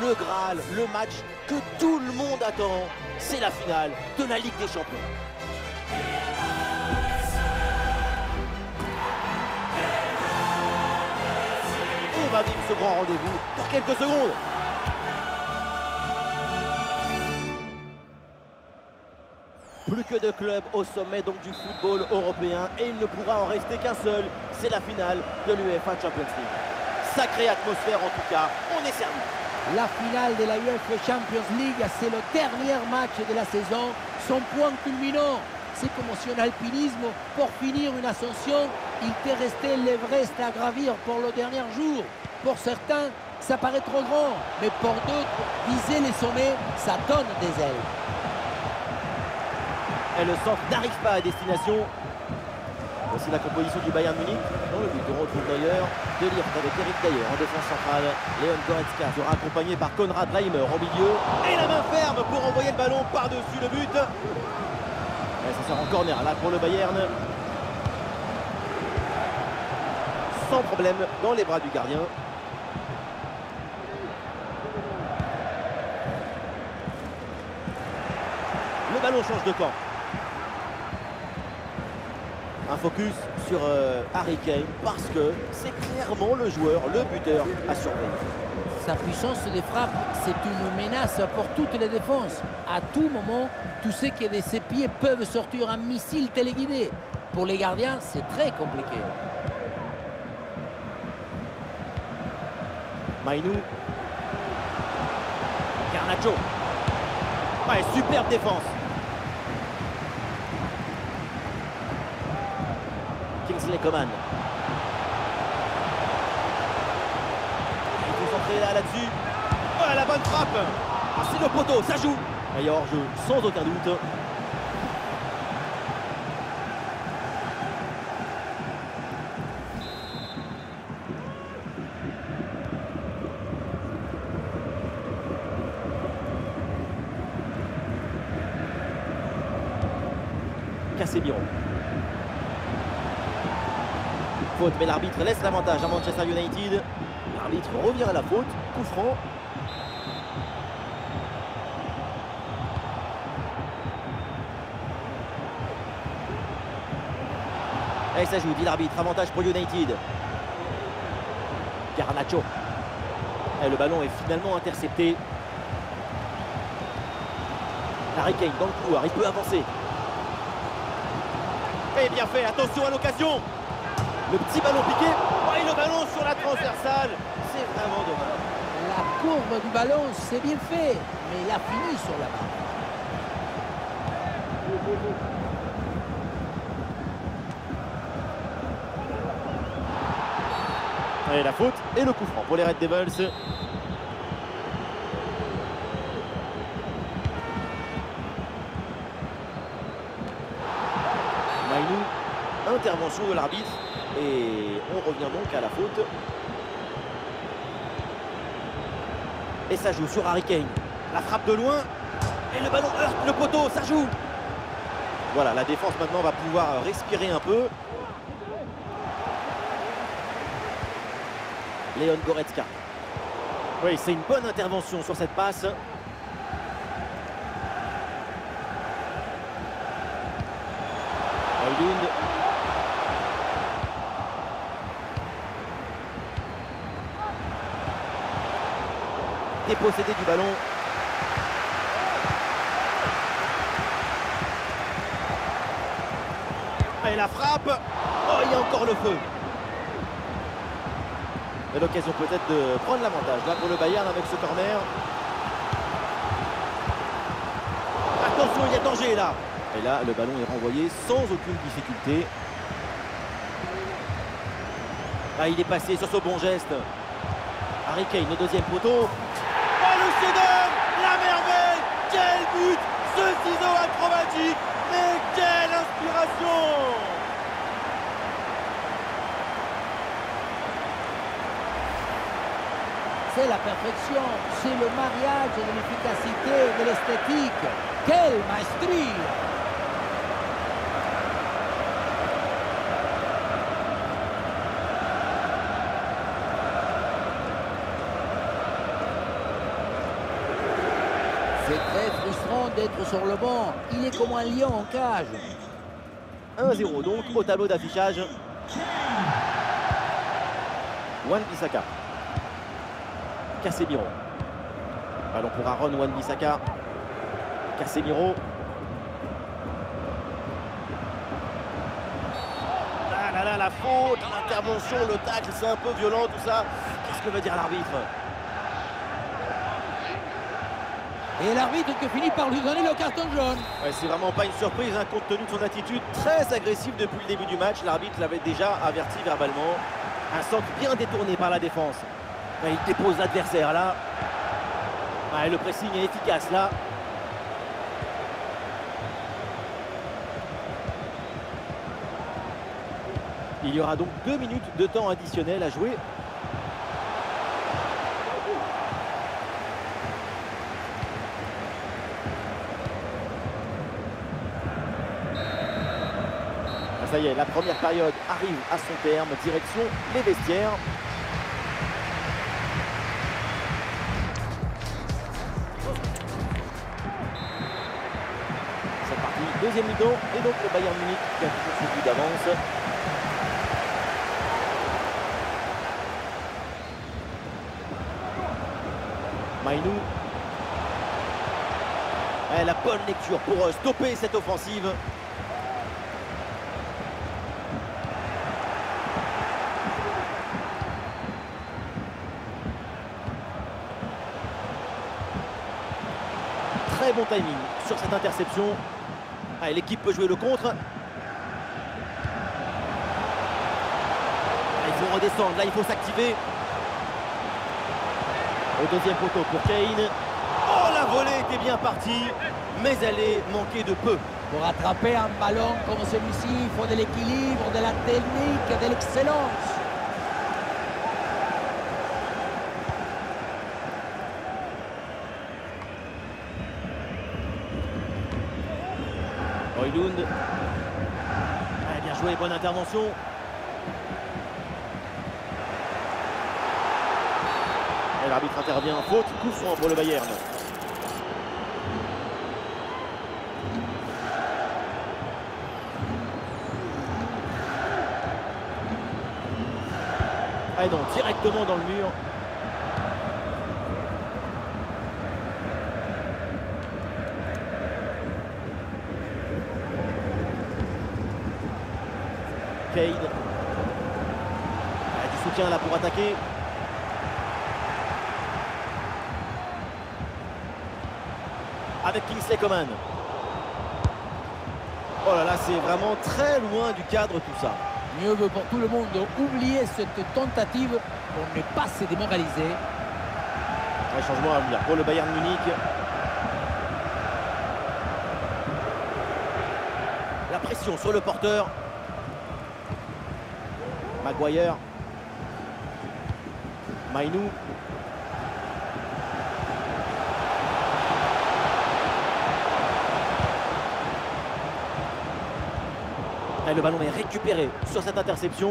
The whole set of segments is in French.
le Graal, le match que tout le monde attend. C'est la finale de la Ligue des Champions. On va vivre ce grand rendez-vous dans quelques secondes. Plus que de clubs au sommet donc du football européen et il ne pourra en rester qu'un seul. C'est la finale de l'UEFA Champions League. Sacrée atmosphère en tout cas, on est servi. La finale de la UEFA Champions League, c'est le dernier match de la saison, son point culminant. C'est comme si en alpinisme, pour finir une ascension, il te restait l'Everest à gravir pour le dernier jour. Pour certains, ça paraît trop grand, mais pour d'autres, viser les sommets, ça donne des ailes. Et le centre n'arrive pas à destination. Voici la composition du Bayern Munich. Dans le but, on retrouve d'ailleurs De Ligt avec Eric Dyer en défense centrale. Leon Goretzka sera accompagné par Konrad Laimer au milieu. Et la main ferme pour envoyer le ballon par-dessus le but. Et ça sort en corner là pour le Bayern. Sans problème dans les bras du gardien. Le ballon change de camp. Un focus sur Harry Kane parce que c'est clairement le joueur, le buteur à surveiller. Sa puissance de frappe, c'est une menace pour toutes les défenses. À tout moment, tu sais que de ses pieds peuvent sortir un missile téléguidé. Pour les gardiens, c'est très compliqué. Mainou. Garnacho. Ouais, superbe défense. Kingsley Coman. Il est concentré là-dessus. Oh, la bonne frappe. Ah, c'est le poteau, ça joue. Il y a hors-jeu, sans aucun doute. Casemiro. Faute, mais l'arbitre laisse l'avantage à Manchester United. L'arbitre revient à la faute. Coup franc. Et ça joue, dit l'arbitre. Avantage pour United. Garnacho. Et le ballon est finalement intercepté. Harry Kane dans le couloir, il peut avancer. Et bien fait, attention à l'occasion. Le petit ballon piqué. Oh, et le ballon sur la transversale. C'est vraiment dommage. La courbe du ballon, c'est bien fait, mais il a fini sur la barre. Et la faute et le coup franc pour les Red Devils. Mainou, intervention de l'arbitre. Et on revient donc à la faute. Et ça joue sur Harry Kane. La frappe de loin. Et le ballon heurte le poteau, ça joue. Voilà, la défense maintenant va pouvoir respirer un peu. Leon Goretzka. Oui, c'est une bonne intervention sur cette passe. Højlund. Dépossédé du ballon. Et la frappe. Oh, il y a encore le feu. Et l'occasion peut-être de prendre l'avantage là pour le Bayern avec ce corner. Attention, il y a danger là. Et là, le ballon est renvoyé sans aucune difficulté. Ah, il est passé sur ce bon geste. Harry Kane, le deuxième poteau. Oh, le chef-d'œuvre, la merveille. Quel but. Ce ciseau acrobatique. Mais quelle inspiration. C'est la perfection, c'est le mariage de l'efficacité et de l'esthétique. Quelle maestria! C'est très frustrant d'être sur le banc. Il est comme un lion en cage. 1-0 donc au tableau d'affichage. Wan-Bissaka. Casemiro. Ballon pour Aaron Wan-Bissaka. Casemiro. Ah là là, la faute, l'intervention, le tacle, c'est un peu violent tout ça. Qu'est-ce que veut dire l'arbitre? Et l'arbitre qui finit par lui donner le carton jaune. Ouais, c'est vraiment pas une surprise, hein, compte tenu de son attitude très agressive depuis le début du match. L'arbitre l'avait déjà averti verbalement. Un centre bien détourné par la défense. Ouais, il dépose l'adversaire là. Ouais, le pressing est efficace là. Il y aura donc 2 minutes de temps additionnel à jouer. Ça y est, la première période arrive à son terme, direction les vestiaires. C'est parti, deuxième mi-temps, et donc le Bayern Munich qui a toujours ce but d'avance. Mainou. La bonne lecture pour stopper cette offensive. Très bon timing sur cette interception. L'équipe peut jouer le contre. Il faut redescendre, là il faut s'activer. Au deuxième poteau pour Kane. Oh, la volée était bien partie, mais elle est manquée de peu. Pour attraper un ballon comme celui-ci, il faut de l'équilibre, de la technique, de l'excellence. Højlund. Bien joué, bonne intervention. Et l'arbitre intervient, faute, coup franc pour le Bayern. Non, directement dans le mur. Kane. Du soutien là pour attaquer. Avec Kingsley Coman. Oh là là, c'est vraiment très loin du cadre tout ça. Mieux vaut pour tout le monde oublier cette tentative pour ne pas se démoraliser. Un changement à venir pour le Bayern Munich. La pression sur le porteur. Maguire. Mainou. Et le ballon est récupéré sur cette interception.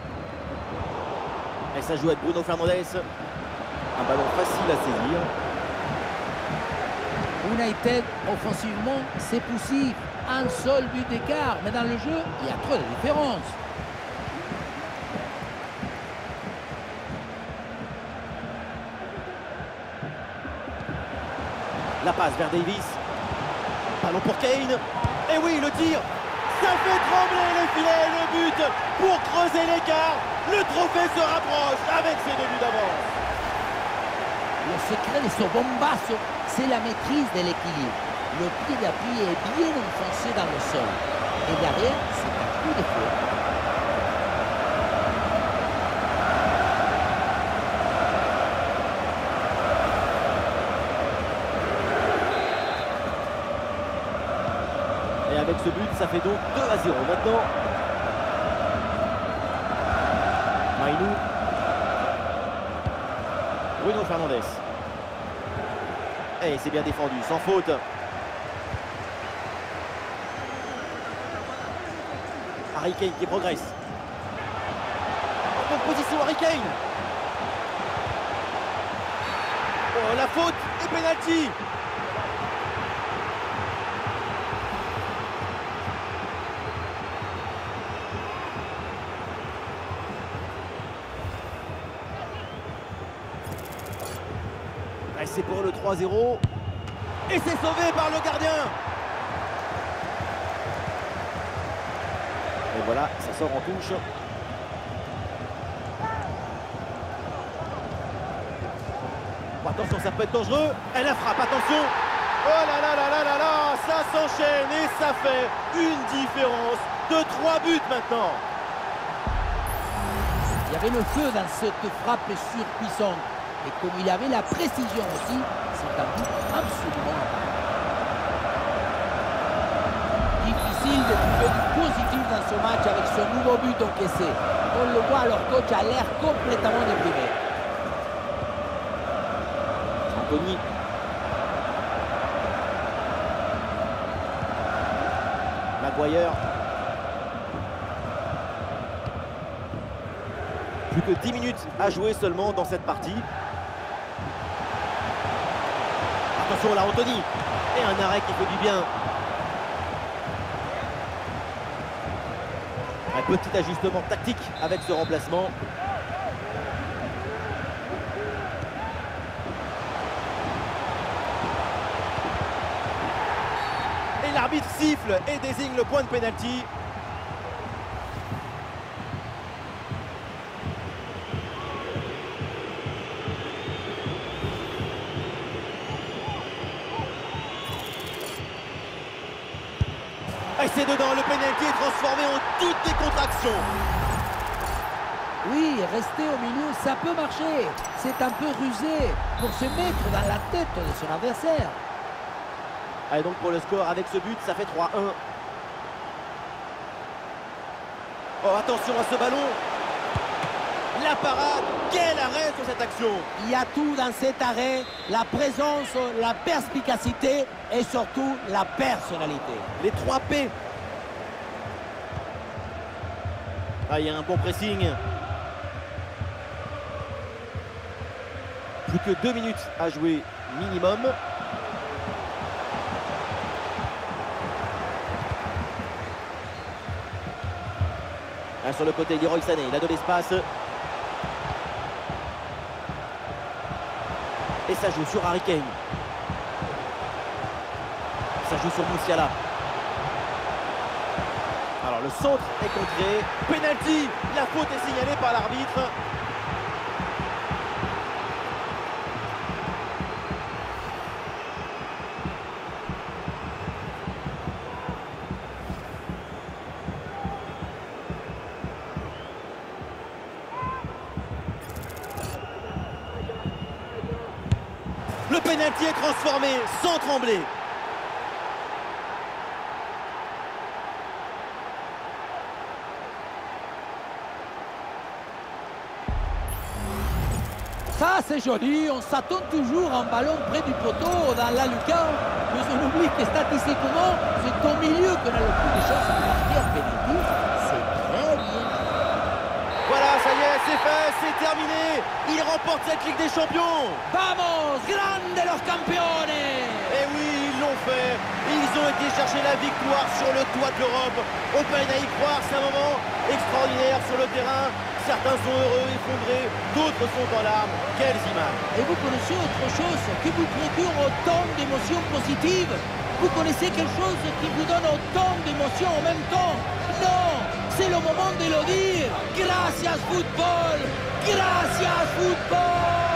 Et ça joue avec Bruno Fernandes. Un ballon facile à saisir. United, offensivement, c'est poussif. Un seul but d'écart. Mais dans le jeu, il y a trop de différence. La passe vers Davis. Ballon pour Kane. Et oui, le tir. Ça fait trembler le filet, le but pour creuser l'écart. Le trophée se rapproche avec ses 2 buts d'avance. Le secret de ce bombasso, c'est la maîtrise de l'équilibre. Le pied d'appui est bien enfoncé dans le sol. Et derrière, c'est un coup de feu. Et avec ce but, ça fait donc 2-0 maintenant. Mainou. Bruno Fernandes. Et c'est bien défendu, sans faute. Harry Kane qui progresse. En bonne position, Harry Kane. Oh, la faute et pénalty. Et c'est pour le 3-0. Et c'est sauvé par le gardien. Et voilà, ça sort en touche. Oh, attention, ça peut être dangereux. Et la frappe, attention. Oh là là là là là là, ça s'enchaîne et ça fait une différence de 3 buts maintenant. Il y avait le feu dans cette frappe surpuissante. Et comme il y avait la précision aussi, c'est un but absolument difficile de trouver du positif dans ce match avec ce nouveau but encaissé. On le voit, leur coach a l'air complètement déprimé. Anthony. Maguire. Plus que 10 minutes à jouer seulement dans cette partie. Attention là, Anthony. Et un arrêt qui fait du bien. Un petit ajustement tactique avec ce remplacement. Et l'arbitre siffle et désigne le point de pénalty. Et c'est dedans, le pénalty est transformé en toute décontraction. Oui, rester au milieu, ça peut marcher. C'est un peu rusé pour se mettre dans la tête de son adversaire. Allez, donc pour le score, avec ce but, ça fait 3-1. Oh, attention à ce ballon. La parade, quel arrêt sur cette action. Il y a tout dans cet arrêt, la présence, la perspicacité et surtout la personnalité. Les 3 P. Ah, il y a un bon pressing. Plus que 2 minutes à jouer minimum. Ah, sur le côté, Leroy Sané, il a de l'espace. Et ça joue sur Harry Kane. Ça joue sur Musiala. Alors le centre est contré. Penalty. La faute est signalée par l'arbitre. Le pénalty est transformé sans trembler. Ça, c'est joli. On s'attend toujours à un ballon près du poteau dans la lucarne. Mais on oublie que statistiquement, c'est au milieu qu'on a le plus de chances de marquer un pénalty. C'est très bien. Voilà, ça y est, c'est fait, c'est terminé. Ils remportent cette Ligue des Champions. Vamos, grande los campeones. Et oui, ils l'ont fait. Ils ont été chercher la victoire sur le toit de l'Europe. On peine à y croire, c'est un moment extraordinaire sur le terrain. Certains sont heureux, effondrés, d'autres sont en larmes. Quelles images! Et vous connaissez autre chose qui vous procure autant d'émotions positives? Vous connaissez quelque chose qui vous donne autant d'émotions en même temps? Non! C'est le moment de le dire! Gracias football! Gracias football!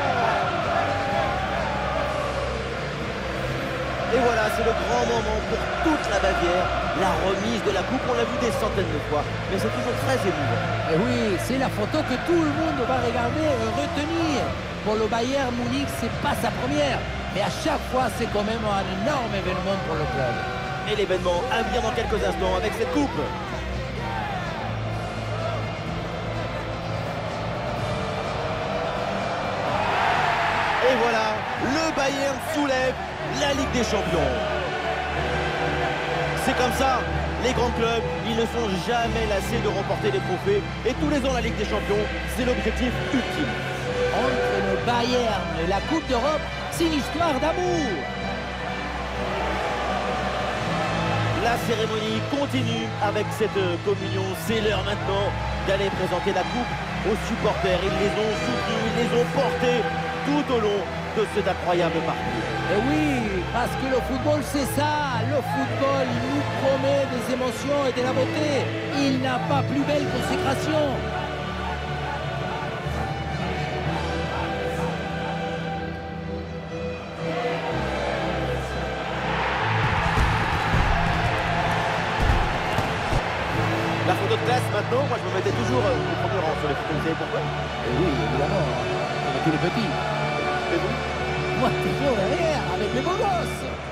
Et voilà, c'est le grand moment pour toute la Bavière. La remise de la coupe, on l'a vu des centaines de fois, mais c'est toujours très émouvant. Et oui, c'est la photo que tout le monde va regarder et retenir. Pour le Bayern Munich, c'est pas sa première, mais à chaque fois, c'est quand même un énorme événement pour le club. Et l'événement à venir dans quelques instants avec cette coupe. Et voilà, le Bayern soulève la Ligue des Champions. C'est comme ça, les grands clubs, ils ne sont jamais lassés de remporter des trophées. Et tous les ans, la Ligue des Champions, c'est l'objectif ultime. Entre le Bayern et la Coupe d'Europe, c'est une histoire d'amour. La cérémonie continue avec cette communion. C'est l'heure maintenant d'aller présenter la coupe aux supporters. Ils les ont soutenus, ils les ont portés tout au long de cet incroyable parcours. Et oui, parce que le football, c'est ça. Le football, il nous promet des émotions et de la beauté. Il n'a pas plus belle consécration. La photo de classe maintenant, moi je me mettais toujours au premier rang sur les photos. Vous savez pourquoi? Et oui, évidemment, avec tous les petits. Et vous? Moi, toujours derrière, avec les beaux gosses.